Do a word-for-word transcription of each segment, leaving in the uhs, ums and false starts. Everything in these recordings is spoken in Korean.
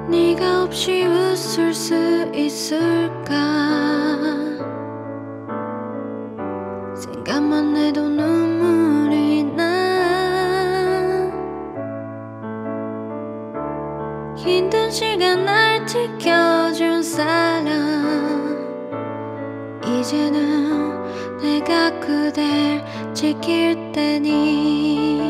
네가 없이 웃을 수 있을까? 생각만 해도 눈물이 나. 힘든 시간 날 지켜준 사람, 이제는 내가 그댈 지킬 테니.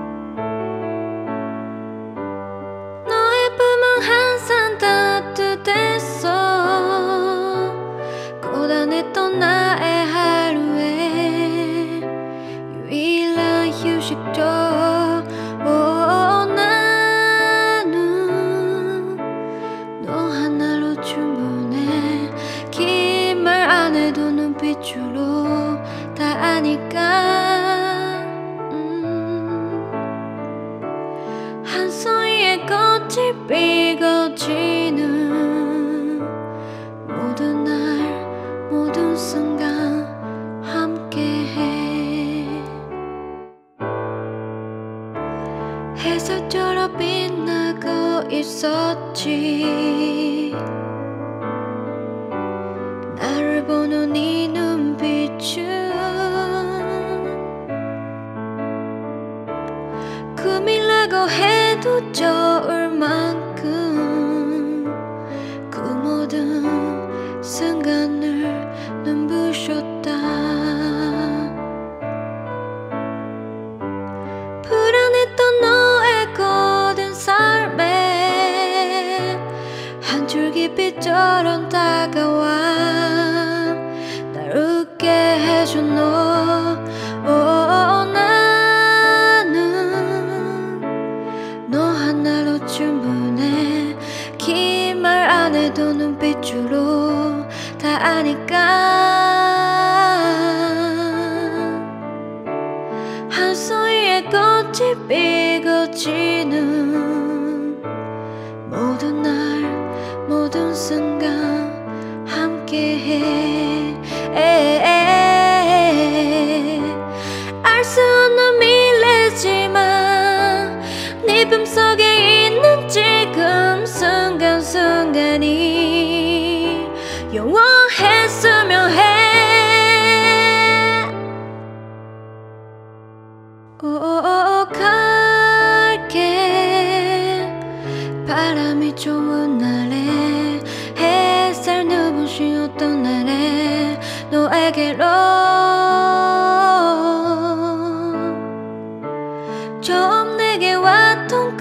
너의 품은 항상 따뜻했어. 고단했던 나의 하루에 유일한 휴식도. 오, 나는 너 하나로 충분해. 긴 말 안 해도 눈빛으로 다 아니까. 음. 한 소리에 꽃이 피어지는 모든 날 모든 순간 함께해. 햇살처럼 빛나고 있었지. 나를 보는 네 눈빛은 꿈이라고 해도 좋을 만큼 그 모든 순간을 눈부셨다. 불안했던 너의 고된 삶에 한 줄기 빛처럼 다가와 날 웃게 해준 너. 오, 나는 너 하나로 충분해. 긴 말 안 해도 눈빛으로 다 아니까. 한 소리에 꽃이 피어지는 모든 날 모든 순간 함께해. 알 수 없는 미래지만 네 품속에 있는 지금 순간순간이 영원했으면 해. 오, 갈게. 바람이 좋은 날에 햇살 눈부신 어떤 날에 너에게로. 처음 내게 왔던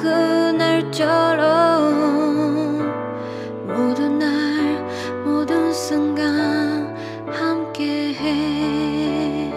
그날처럼 모든 날 모든 순간 함께해.